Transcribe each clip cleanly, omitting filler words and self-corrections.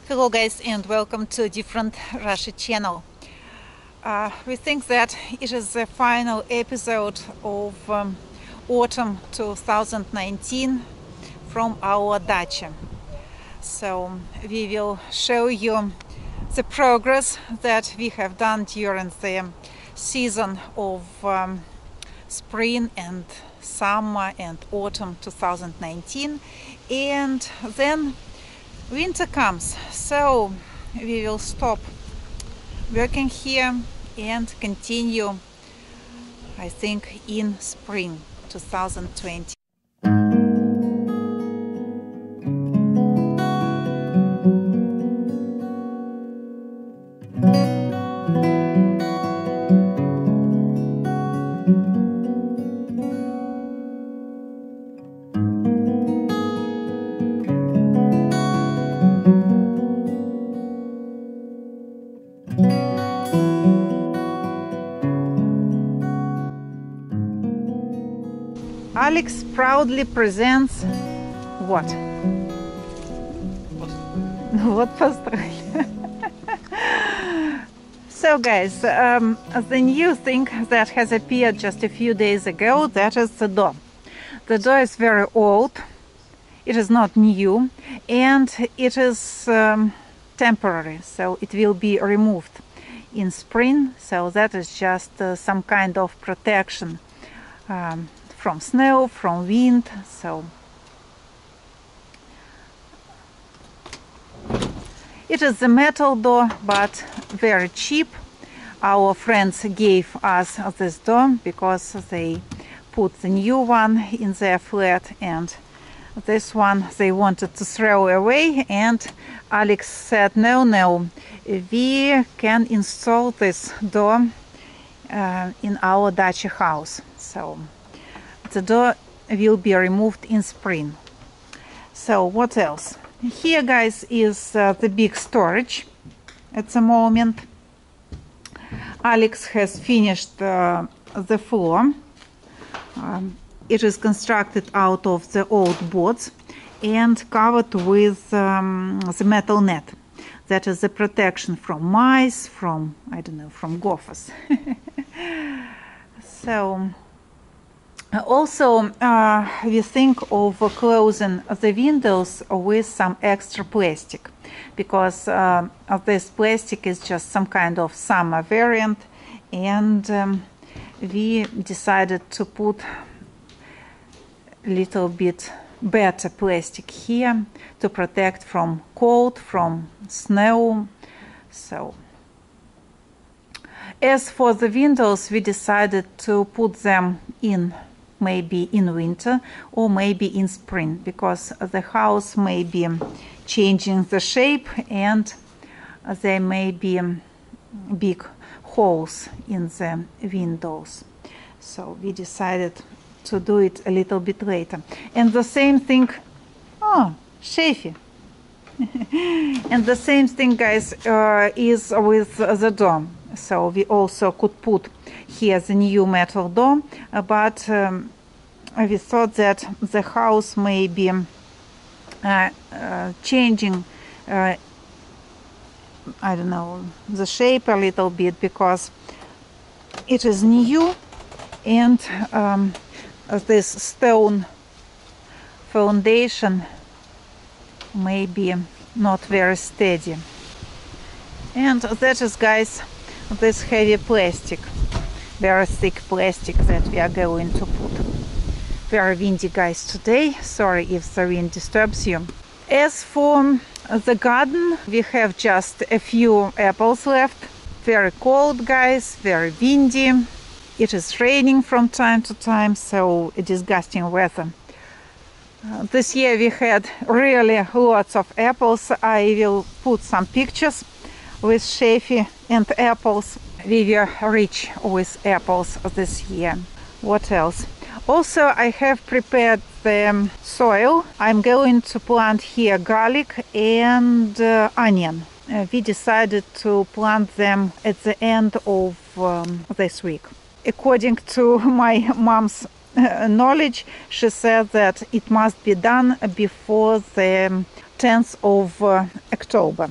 Hello guys, and welcome to Different Russia channel. We think that it is the final episode of autumn 2019 from our dacha. So we will show you the progress that we have done during the season of spring and summer and autumn 2019, and then winter comes, so we will stop working here and continue, I think, in spring 2020. Alex proudly presents what? What построили? So guys, the new thing that has appeared just a few days ago, that is the door. The door is very old, it is not new, and it is temporary, so it will be removed in spring. So that is just some kind of protection from snow, from wind. So it is a metal door, but very cheap. Our friends gave us this door because they put the new one in their flat, and this one they wanted to throw away, and Alex said no, we can install this door in our dacha house. So the door will be removed in spring. So what else? Here, guys, is the big storage at the moment. Alex has finished the floor. It is constructed out of the old boards and covered with the metal net. That is the protection from mice, from, I don't know, from gophers. So also, we think of closing the windows with some extra plastic, because this plastic is just some kind of summer variant, and we decided to put a little bit better plastic here to protect from cold, from snow. So as for the windows, we decided to put them in maybe in winter or maybe in spring, because the house may be changing the shape and there may be big holes in the windows. So we decided to do it a little bit later. And the same thing, oh, Shefi. And the same thing, guys, is with the door. So we also could put here the new metal door, but we thought that the house may be changing, I don't know, the shape a little bit, because it is new, and this stone foundation may be not very steady. And that is, guys, this heavy plastic, very thick plastic that we are going to put. Very windy, guys, today. Sorry if the wind disturbs you. As for the garden, we have just a few apples left. Very cold, guys, very windy. It is raining from time to time, so a disgusting weather. This year we had really lots of apples. I will put some pictures with Shefi and apples. We were rich with apples this year. What else? Also, I have prepared the soil. I'm going to plant here garlic and onion. We decided to plant them at the end of this week. According to my mom's knowledge, she said that it must be done before the 10th of October.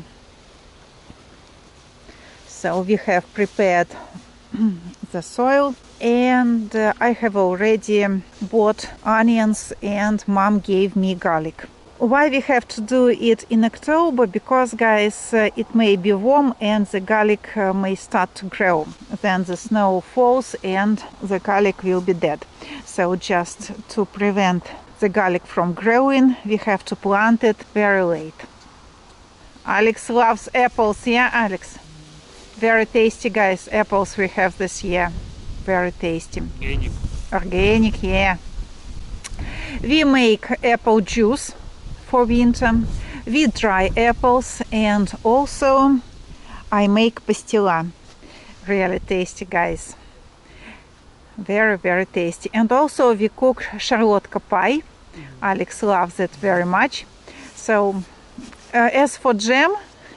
So we have prepared the soil, and I have already bought onions, and Mom gave me garlic. Why we have to do it in October? Because, guys, it may be warm and the garlic may start to grow. Then the snow falls and the garlic will be dead. So just to prevent the garlic from growing, we have to plant it very late. Alex loves apples, yeah, Alex? Very tasty, guys, apples we have this year. Very tasty. Organic. Organic, yeah. We make apple juice for winter. We dry apples, and also I make pastilla. Really tasty, guys. Very, very tasty. And also we cook Charlotka pie. Alex loves it very much. So as for jam,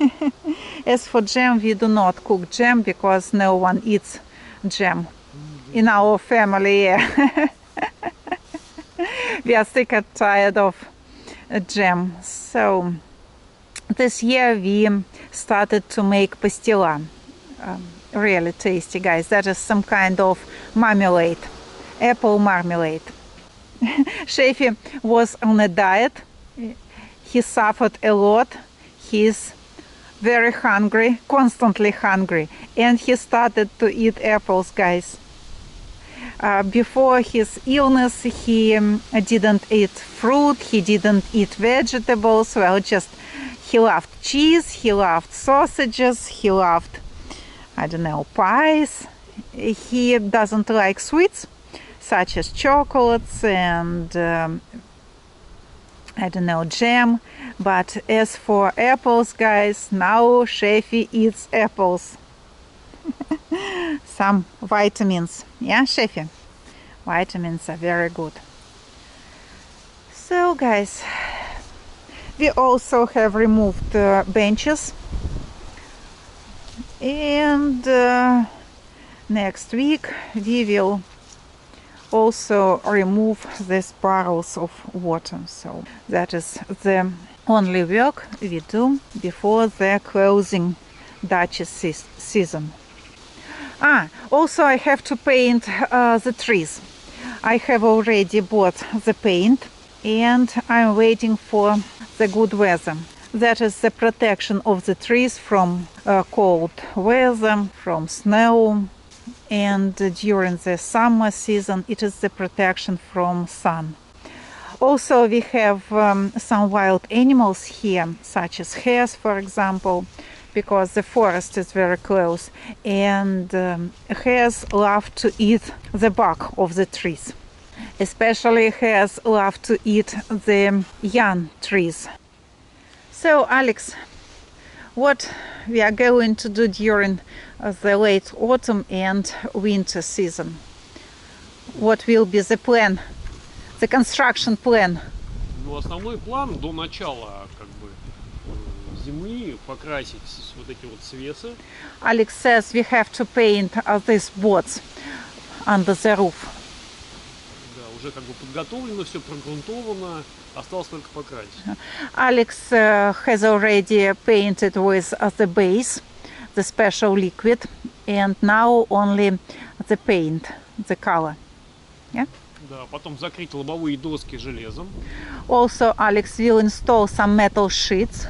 we do not cook jam because no one eats jam in our family. Yeah. We are sick and tired of jam. So this year we started to make pastilla. Really tasty, guys. That is some kind of marmalade, apple marmalade. Shefi was on a diet. He suffered a lot. He's very hungry, constantly hungry, and he started to eat apples, guys. Before his illness, he didn't eat fruit, he didn't eat vegetables. Well, just he loved cheese, he loved sausages, he loved, I don't know, pies. He doesn't like sweets, such as chocolates and I don't know, jam. But as for apples, guys, now Shefi eats apples. Some vitamins, yeah, Shefi? Vitamins are very good. So, guys, we also have removed benches, and next week we will also remove these barrels of water. So that is the only work we do before the closing Dacia season. Also I have to paint the trees. I have already bought the paint, and I'm waiting for the good weather. That is the protection of the trees from cold weather, from snow, and during the summer season it is the protection from sun. Also we have some wild animals here, such as hares, for example, because the forest is very close, and hares love to eat the bark of the trees. Especially hares love to eat the young trees. So, Alex, what we are going to do during the late autumn and winter season? What will be the plan, the construction plan? Ну, основной план до начала зимы покрасить вот эти вот свесы. Alex says we have to paint these boards under the roof. Да, уже подготовлено, все прогрунтовано, осталось только покрасить. Alex has already painted with the base, the special liquid, and now only the paint, the color. Yeah? Да, потом закрыть лобовые доски железом. Also, Alex will install some metal sheets.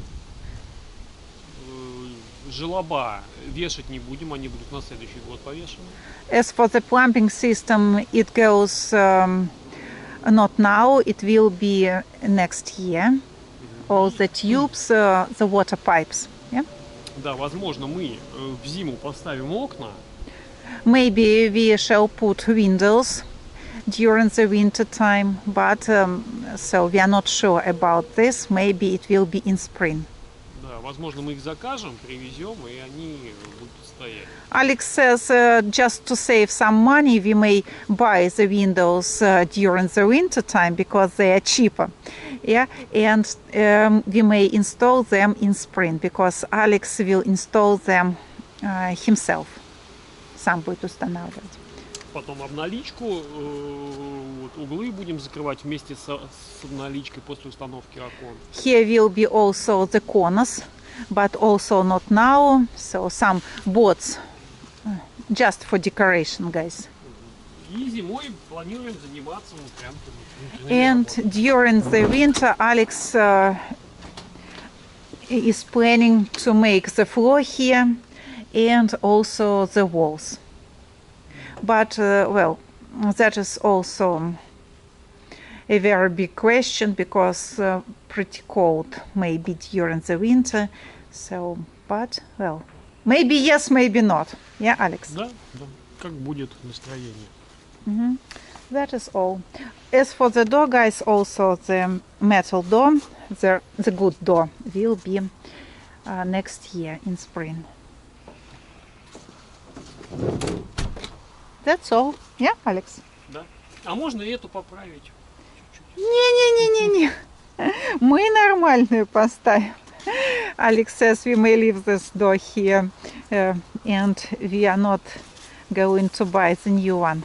Желоба вешать не будем, они будут на следующий год повешены. As for the plumbing system, it goes not now, it will be next year. All the tubes, the water pipes. Yeah? Да, возможно, мы в зиму поставим окна. Maybe we shall put windows during the winter time, but so we are not sure about this. Maybe it will be in spring. Да, возможно, мы их закажем, привезем, и они будут стоять. Alex says just to save some money, we may buy the windows during the winter time because they are cheaper. Yeah, and we may install them in spring because Alex will install them himself. Сам будет устанавливать. потом обналичку. Вот, углы будем закрывать вместе с обналичкой после установки окон. Here will be also the corners, but also not now. So some boards just for decoration, guys. И зимой планируем заниматься прям And during the winter, Alex is planning to make the floor here and also the walls. But, well, that is also a very big question because pretty cold maybe during the winter. So, but, well, maybe yes, maybe not. Yeah, Alex? Да, да. Как будет настроение. That is all. As for the door, guys, also the metal door, the good door, will be next year in spring. That's all. Yeah, Alex? Да. А можно и эту поправить? Не-не-не-не-не. Мы нормальную поставим. Alex says we may leave this door here and we are not going to buy the new one.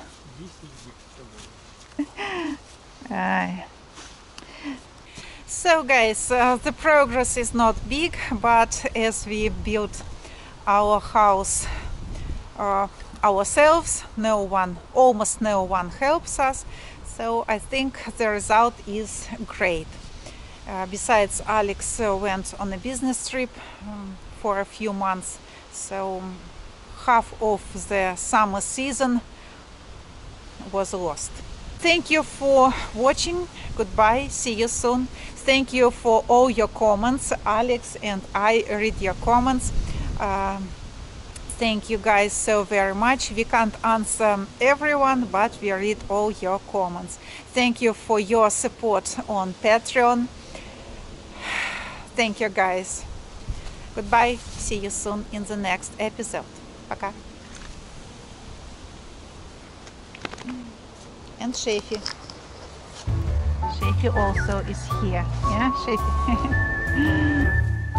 So guys, the progress is not big, but as we built our house ourselves, almost no one helps us, so I think the result is great. Besides, Alex went on a business trip for a few months, so half of the summer season was lost. Thank you for watching. Goodbye. See you soon. Thank you for all your comments. Alex and I read your comments. Thank you guys so very much. We can't answer everyone, but we read all your comments. Thank you for your support on Patreon. Thank you guys. Goodbye. See you soon in the next episode. Пока. And Shafi. Shafi also is here. Yeah, Shafi.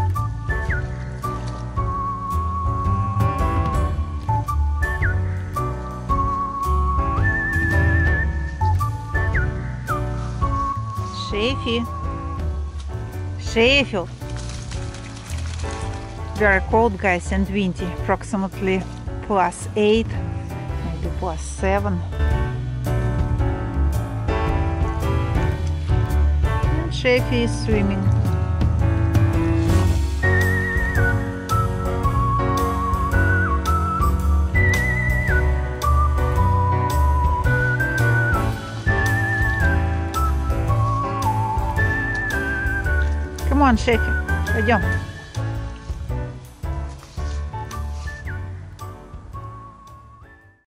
Shafi. Sheffield. Very cold, guys, and windy. Approximately +8, maybe +7. And Shafi is swimming. Come on, Shafi, пойдем.